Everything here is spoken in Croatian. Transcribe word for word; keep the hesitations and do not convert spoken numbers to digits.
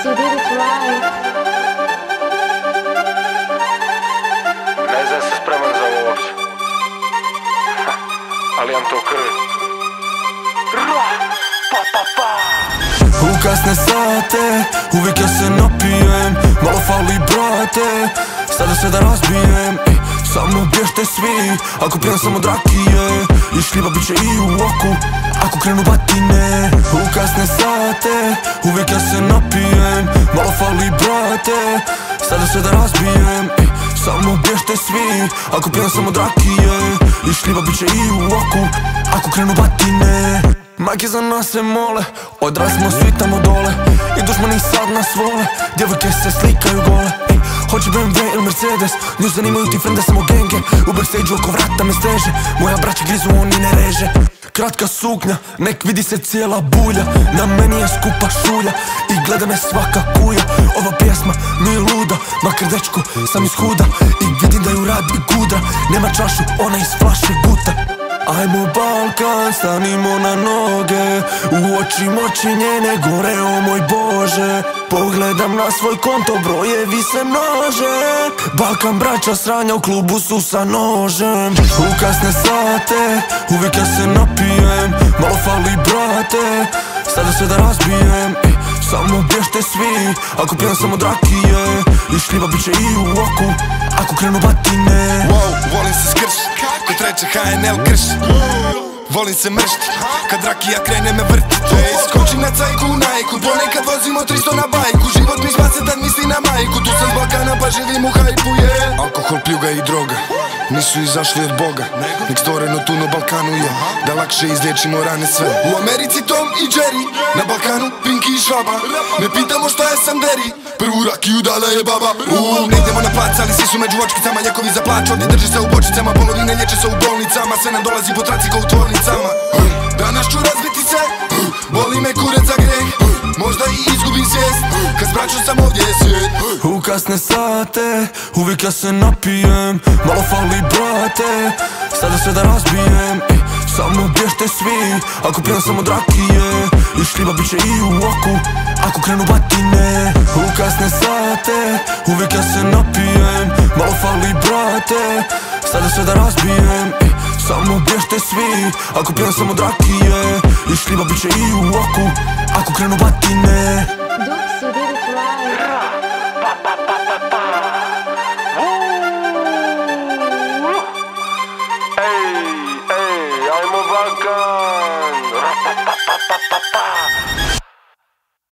you did it right. Ne znam se spreman za ovo uopće, ali imam to u krvi. Pa pa pa. U kasne sate, uvijek ja se napijem. Malo fali brate, sada sve da razbijem. Ej, samo bježte svi, ako pijem samo od rakije. I šljiva bit će i u oku, ako krenu batine. U kasne sate, uvijek ja se napijem. Malo fali brate, sada sve da razbijem. Ej, samo bježte svi, ako pijem samo od rakije. I šljiva bit će i u oku, ako krenu batine. Majke za nas se mole, odrasli smo svi tamo dole. I dušmani sad nas vole, djevojke se slikaju gole. Ej, hoće B M W ili Mercedes, nju zanimaju ti frende samo genge. U backstage-u oko vrata me steže, moja braća grizu, oni ne reže. Kratka suknja, nek vidi se cijela bulja. Na meni je skupa šulja i gleda me svaka kuja. Ova pjesma mi je luda, makar dečko sam iz huda. I vidim da ju radi gudra, nema čašu, ona iz flaše guta. Ajmo Balkan, stanimo na noge, u oči moći njene gore, o moj Bože. Pogledam na svoj konto, brojevi se množe. Balkan braća sranja, u klubu su sa nožem. U kasne sate, uvijek ja se napijem. Malo fali brate, sada sve da razbijem. Ej, samo bježte svi, ako pijem samo od rakije. I šljiva bit će i u oku, ako krenu batine. Wow, volim se skrš, kod treće H N L krš. Volim se mršt, kad rakija krene me vrti. Skočim na cajku u najku, ponekad vozimo tristo na bajku. Život mi spase tad misli na majku, tu sam s Balkana pa živim u hajpu, je. Alkohol, pljuga i droga nisu izašli od Boga, nek stvoreno tu na Balkanu je, da lakše izliječimo rane sve. U Americi Tom i Jerry, na Balkanu Pinky i Švaba. Ne pitamo šta je Sanderi, prvu rakiju dala je baba. Uuu, ne idemo na plac, ali svi su među očkicama. Ljekovi za plač, ovdje drži se u bočicama. Polovine lječe se u bolnicama, sve nam dolazi po traci ko u tvornicama. Danas ću razbiti se, boli me kurac za greh. Možda i izgubim svijest, kad s braćom sam ovdje je svijet. U kasne sate, uvijek ja se napijem. Malo fali brate, sada sve da razbijem. Ej, samo bježte svi, ako pijem samo od rakije. I šljiva bit će i u oku, ako krenu batine. U kasne sate, uvijek ja se napijem. Malo fali brate, sada sve da razbijem. Ej, samo bježte svi, ako pijem samo od rakije. I šljiva bit će i u oku, ako krenu batine. Dux, you did it right. Pa pa pa.